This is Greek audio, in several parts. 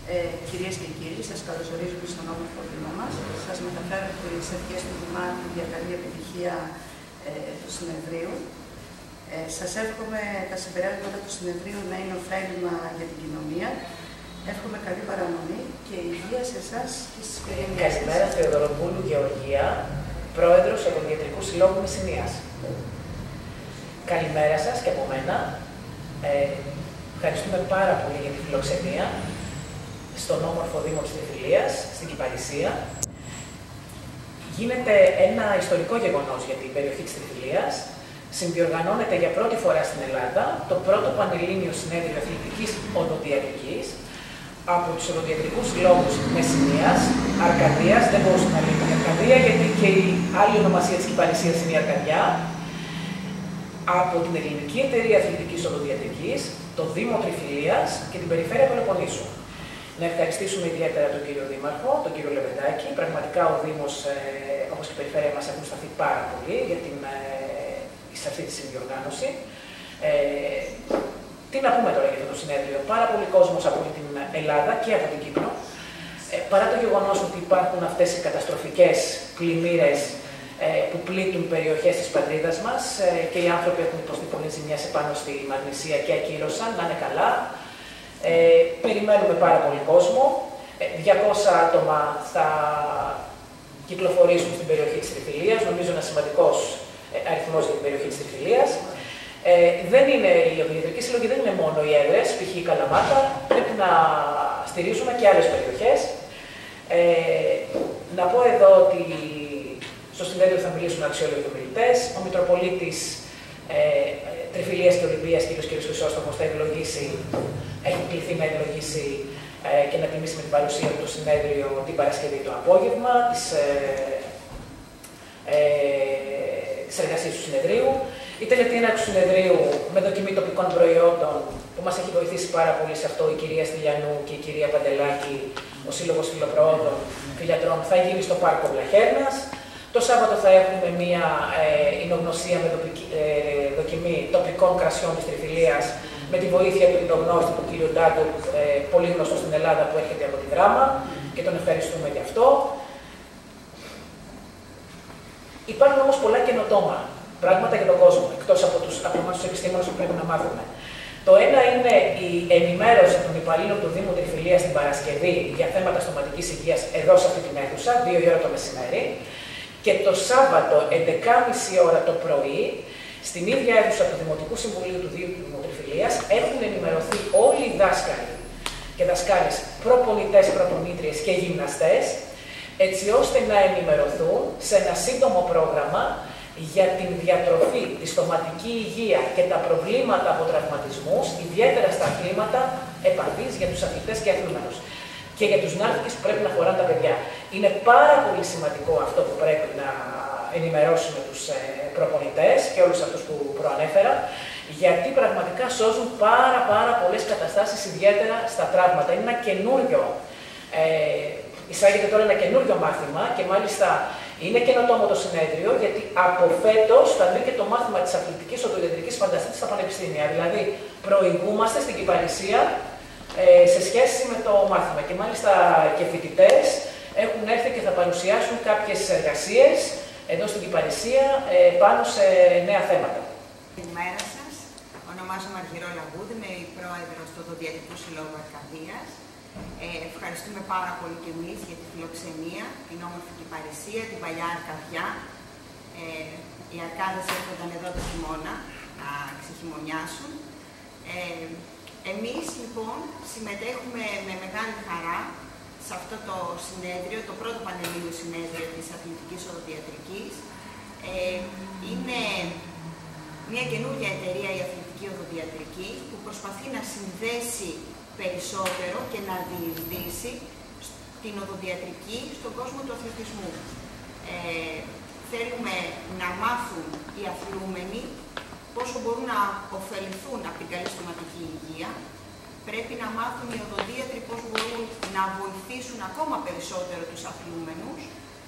Κυρίες και κύριοι, σας καλωσορίζουμε στον όμορφο βήμα μας. Σας μεταφέρω τις ευχές του Δημάρχου για καλή επιτυχία του συνεδρίου. Σας εύχομαι τα συμπεράσματα του συνεδρίου να είναι ωφέλιμα για την κοινωνία. Εύχομαι καλή παραμονή και υγεία σε εσάς και στις οικογένειές σας. Καλημέρα, Θεοδωροπούλου Γεωργία, Πρόεδρος Οδοντιατρικού Συλλόγου Μεσσηνίας. Καλημέρα σας και από μένα. Ευχαριστούμε πάρα πολύ για τη φιλοξενία στον όμορφο Δήμο της Τριφυλίας, στην Κυπαρισία. Γίνεται ένα ιστορικό γεγονός για την περιοχή της Τριφυλίας. Συνδιοργανώνεται για πρώτη φορά στην Ελλάδα το πρώτο Πανελλήνιο Συνέδριο Αθλητικής Οδοντιατρικής από τους Οδοντιατρικούς Συλλόγους Μεσσηνίας, Αρκαδίας, δεν μπορούσε να λέει την Αρκαδία, γιατί και η άλλη ονομασία της Κυπαρισίας είναι η Αρκαδιά, από την Ελληνική Εταιρεία Αθλητικής Οδοντιατρικής, το Δήμο Τριφυλίας και την Περιφέρεια Πελοποννήσου. Να ευχαριστήσουμε ιδιαίτερα τον κύριο Δήμαρχο, τον κύριο Λεβεντάκη. Πραγματικά ο Δήμος, όπως και η Περιφέρεια μας, έχουν σταθεί πάρα πολύ σε αυτή τη συνδιοργάνωση. Τι να πούμε τώρα για αυτό το συνέδριο. Πάρα πολλοί κόσμος από την Ελλάδα και από την Κύπρο. Παρά το γεγονός ότι υπάρχουν αυτές οι καταστροφικές πλημμύρες που πλήττουν περιοχές της πατρίδας μας και οι άνθρωποι έχουν υποστεί πολλές ζημιές επάνω στη Μαγνησία και ακύρωσαν, να είναι καλά. Περιμένουμε πάρα πολύ κόσμο. 200 άτομα θα κυκλοφορήσουν στην περιοχή της Τριφυλίας. Νομίζω ένα σημαντικός αριθμός για την περιοχή της Τριφυλίας. Δεν είναι, οι οδοντιατρικοί σύλλογοι δεν είναι μόνο οι έδρες, π.χ. η Καλαμάτα, πρέπει να στηρίζουμε και άλλες περιοχές. Να πω εδώ ότι στο συνέδριο θα μιλήσουν αξιόλογοι ομιλητές. Ο Μητροπολίτης Τριφυλίας και Ολυμπίας, κ. Χρυσόστομος, θα ευλογήσει, έχει κληθεί να ευλογήσει και να τιμήσει με την παρουσία του το συνέδριο την Παρασκευή το απόγευμα της εργασίας του συνεδρίου. Η τελετή έναρξης του συνεδρίου με δοκιμή τοπικών προϊόντων που μας έχει βοηθήσει πάρα πολύ σε αυτό η κυρία Στυλιανού και η κυρία Παντελάκη, ο Σύλλογος Φιλοπροόδων Φιλιατρών, θα γίνει στο Πάρκο Βλαχέρνας. Το Σάββατο θα έχουμε μία εινογνωσία με δοκιμή τοπικών κρασιών της Τριφυλίας με τη βοήθεια του εινογνώστη του κ. Ντάντου, πολύ γνωστό στην Ελλάδα, που έρχεται από τη Δράμα και τον ευχαριστούμε γι' αυτό. Υπάρχουν όμως πολλά καινοτόμα πράγματα για τον κόσμο, εκτός από εμάς τους επιστήμονες που πρέπει να μάθουμε. Το ένα είναι η ενημέρωση των υπαλλήλων του Δήμου Τριφυλίας την Παρασκευή για θέματα στοματικής υγείας εδώ σε αυτή την αίθουσα, 2 η ώρα το μεσημέρι. Και το Σάββατο, 11.30 ώρα το πρωί, στην ίδια αίθουσα του Δημοτικού Συμβουλίου του Δήμου Τριφυλίας, έχουν ενημερωθεί όλοι οι δάσκαλοι και δασκάλες, προπονητές, προπονήτριες και γυμναστές, έτσι ώστε να ενημερωθούν σε ένα σύντομο πρόγραμμα για την διατροφή, τη στοματική υγεία και τα προβλήματα από τραυματισμούς, ιδιαίτερα στα αθλήματα επαφής για τους αθλητές και αθλούμενους. Και για τους ναύτικες που πρέπει να φοράνε τα παιδιά. Είναι πάρα πολύ σημαντικό αυτό που πρέπει να ενημερώσουμε τους προπονητές και όλους αυτούς που προανέφερα, γιατί πραγματικά σώζουν πάρα πολλές καταστάσεις, ιδιαίτερα στα τραύματα. Είναι ένα καινούριο, εισάγεται τώρα ένα καινούριο μάθημα και μάλιστα είναι καινοτόμο το συνέδριο, γιατί από φέτος θα μπει και το μάθημα της αθλητικής οδοντιατρικής φανταστείτε στα πανεπιστήμια. Δηλαδή, προηγούμαστε στην Κυπαρισία σε σχέση με το μάθημα. Και μάλιστα και φοιτητές έχουν έρθει και θα παρουσιάσουν κάποιες εργασίες εδώ στην Κυπαρισία πάνω σε νέα θέματα. Καλημέρα σας. Ονομάζομαι Αργυρό Λαγκούδη, είμαι η πρόεδρος του Οδοντιατρικού Συλλόγου Αρκαδίας. Ευχαριστούμε πάρα πολύ και εμείς για τη φιλοξενία, την όμορφη Κυπαρισία, την παλιά Αρκαδιά. Οι Αρκάδες έρχονταν εδώ το χειμώνα να ξεχειμωνιάσουν. Εμείς λοιπόν συμμετέχουμε με μεγάλη χαρά σε αυτό το συνέδριο, το πρώτο Πανελλήνιο Συνέδριο της Αθλητικής Οδοντιατρικής. Είναι μια καινούργια εταιρεία, η Αθλητική Οδοντιατρική, που προσπαθεί να συνδέσει περισσότερο και να διεισδύσει την οδοντιατρική στον κόσμο του αθλητισμού. Θέλουμε να μάθουν οι αθλούμενοι πόσο μπορούν να ωφεληθούν από την καλή στοματική υγεία. Πρέπει να μάθουν οι οδοντίατροι πώς μπορούν να βοηθήσουν ακόμα περισσότερο τους αθλούμενους,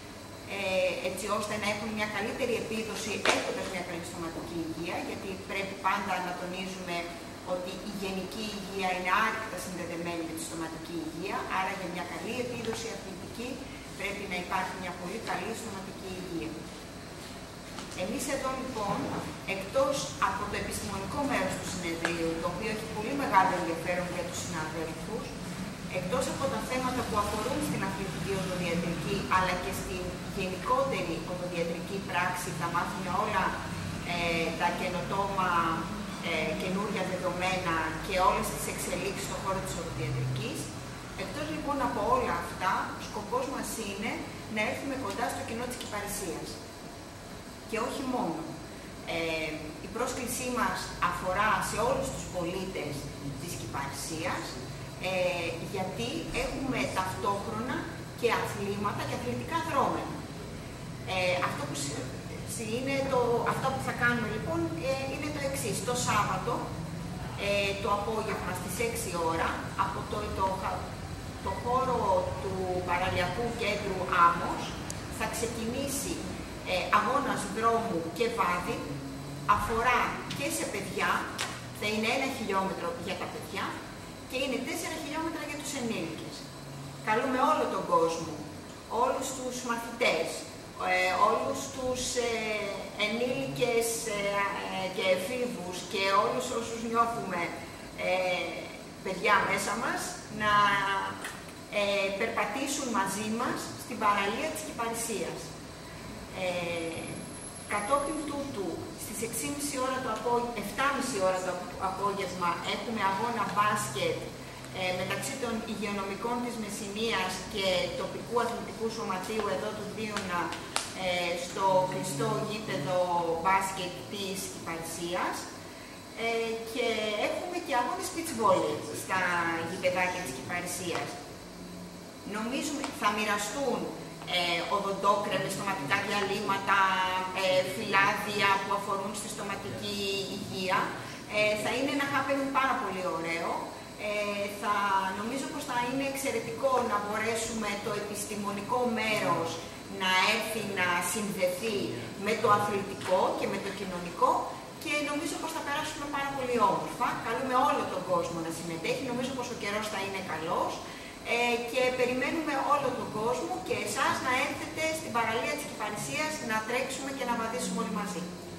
έτσι ώστε να έχουν μια καλύτερη επίδοση έχοντας μια καλή στοματική υγεία, γιατί πρέπει πάντα να τονίζουμε ότι η γενική υγεία είναι άρρηκτα συνδεδεμένη με τη στοματική υγεία, άρα για μια καλή επίδοση αθλητική πρέπει να υπάρχει μια πολύ καλή στοματική υγεία. Εμείς εδώ λοιπόν, εκτός από το επιστημονικό μέρος του συνεδρίου, το οποίο έχει πολύ μεγάλο ενδιαφέρον για τους συναδέλφους, εκτός από τα θέματα που αφορούν στην αθλητική οδοδιατρική, αλλά και στην γενικότερη οδοδιατρική πράξη, θα μάθουμε όλα τα καινοτόμα καινούργια δεδομένα και όλες τις εξελίξεις στον χώρο της οδοδιατρικής. Εκτός λοιπόν από όλα αυτά, ο σκοπός μας είναι να έρθουμε κοντά στο κοινό της κυπαρισίας. Και όχι μόνο. Η πρόσκλησή μας αφορά σε όλους τους πολίτες της κυπαρισίας, γιατί έχουμε ταυτόχρονα και αθλήματα και αθλητικά δρόμενα. Αυτό που θα κάνουμε λοιπόν είναι το εξής. Το Σάββατο, το απόγευμα στις 6 ώρα, από το χώρο του Παραλιακού Κέντρου Άμμος, θα ξεκινήσει αγώνας δρόμου και βάδι, αφορά και σε παιδιά, θα είναι 1 χιλιόμετρο για τα παιδιά και είναι 4 χιλιόμετρα για τους ενήλικες. Καλούμε όλο τον κόσμο, όλους τους μαθητές, όλους τους ενήλικες και εφήβους και όλους όσους νιώθουμε παιδιά μέσα μας να περπατήσουν μαζί μας στην παραλία της Κυπαρισίας. Κατόπιν τούτου, στις 7.30 ώρα το απόγευμα έχουμε αγώνα μπάσκετ μεταξύ των υγειονομικών της Μεσσηνίας και τοπικού αθλητικού σωματείου εδώ του Δίωνα στο κλειστό γήπεδο μπάσκετ της Κυπαρισίας και έχουμε και αγώνες beach volley στα γηπεδάκια της Κυπαρισίας. Νομίζουμε θα μοιραστούν οδοντόκρεμες, στοματικά διαλύματα, φυλάδια που αφορούν στη στοματική υγεία. Θα είναι ένα happening πάρα πολύ ωραίο. Νομίζω πως θα είναι εξαιρετικό να μπορέσουμε το επιστημονικό μέρος να έρθει να συνδεθεί με το αθλητικό και με το κοινωνικό και νομίζω πως θα περάσουμε πάρα πολύ όμορφα. Καλούμε όλο τον κόσμο να συμμετέχει, νομίζω πως ο καιρός θα είναι καλός και περιμένουμε όλο τον κόσμο και εσάς να έρθετε στην παραλία της Κυπαρισίας να τρέξουμε και να βαδίσουμε όλοι μαζί.